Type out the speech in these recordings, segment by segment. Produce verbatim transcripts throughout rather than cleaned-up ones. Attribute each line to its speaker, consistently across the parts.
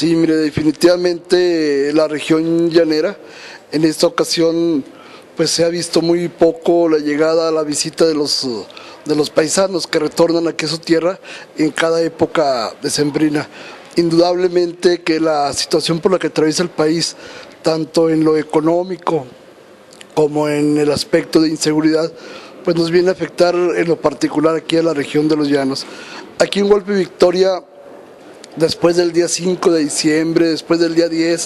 Speaker 1: Sí, mire, definitivamente la región llanera, en esta ocasión pues se ha visto muy poco la llegada, la visita de los, de los paisanos que retornan aquí a su tierra en cada época decembrina. Indudablemente que la situación por la que atraviesa el país, tanto en lo económico como en el aspecto de inseguridad, pues nos viene a afectar en lo particular aquí a la región de los Llanos. Aquí en Hualpi Victoria, después del día cinco de diciembre, después del día diez,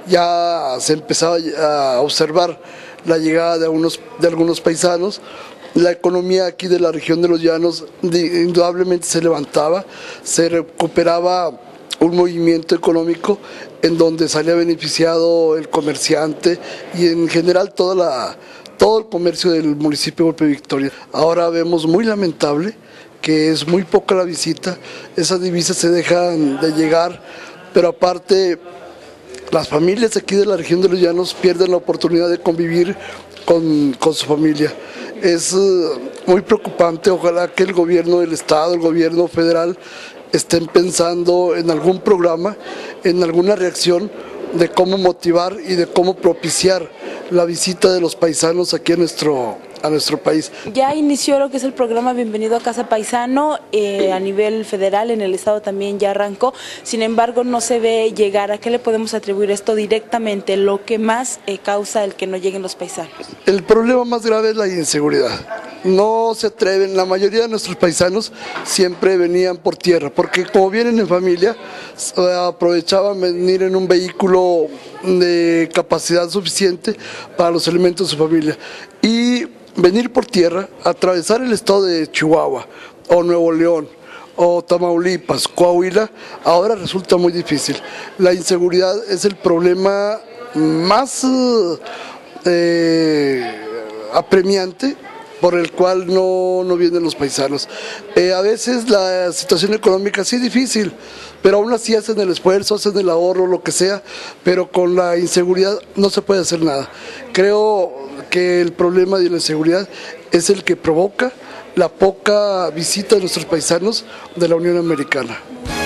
Speaker 1: ya se empezaba a observar la llegada de, unos, de algunos paisanos. La economía aquí de la región de los Llanos indudablemente se levantaba, se recuperaba un movimiento económico en donde salía beneficiado el comerciante y en general toda la, todo el comercio del municipio de Hualpi Victoria. Ahora vemos muy lamentable que es muy poca la visita, esas divisas se dejan de llegar, pero aparte las familias aquí de la región de los Llanos pierden la oportunidad de convivir con, con su familia. Es uh, muy preocupante, ojalá que el gobierno del estado, el gobierno federal estén pensando en algún programa, en alguna reacción de cómo motivar y de cómo propiciar la visita de los paisanos aquí a nuestro, a nuestro país.
Speaker 2: Ya inició lo que es el programa Bienvenido a Casa Paisano, eh, a nivel federal, en el estado también ya arrancó, sin embargo no se ve llegar. ¿A qué le podemos atribuir esto directamente, lo que más eh, causa el que no lleguen los paisanos? El problema más grave es la inseguridad. No se atreven, la mayoría de nuestros paisanos siempre venían por tierra, porque como vienen en familia, aprovechaban venir en un vehículo de capacidad suficiente para los elementos de su familia. Y venir por tierra, atravesar el estado de Chihuahua, o Nuevo León, o Tamaulipas, Coahuila, ahora resulta muy difícil. La inseguridad es el problema más eh, apremiante por el cual no, no vienen los paisanos. Eh, a veces la situación económica sí es difícil, pero aún así hacen el esfuerzo, hacen el ahorro, lo que sea, pero con la inseguridad no se puede hacer nada. Creo que el problema de la inseguridad es el que provoca la poca visita de nuestros paisanos de la Unión Americana.